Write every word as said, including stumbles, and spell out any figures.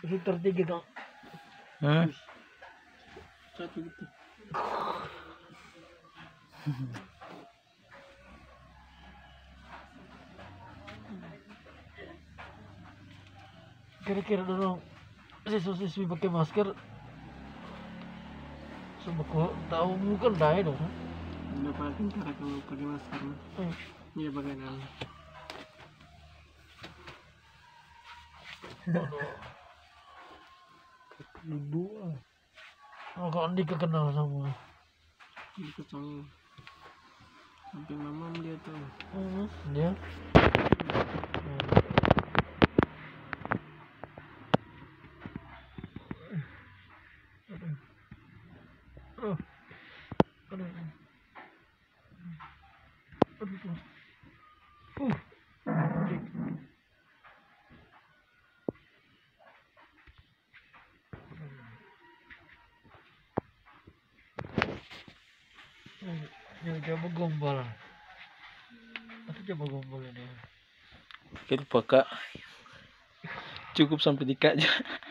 Sekitar tiga dong. Hah? Satu gitu. Kira-kira dulu siswa-siswi pakai masker. Sebab kau tahu bukan dah dong. Udah pakai cara kalau pakai masker mah. Hmm. Iya pakai dalam. Ibu. Oh, kau Andika kenal sama. Ikut sama. Sampai mama melihat tuh. Hmm, dia. Oh. Aduh. Aduh. Uh. Ya coba gombal. Atau coba gombal ini. Oke lupa kak. Cukup sampai di kak aja.